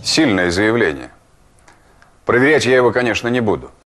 Сильное заявление. Проверять я его, конечно, не буду.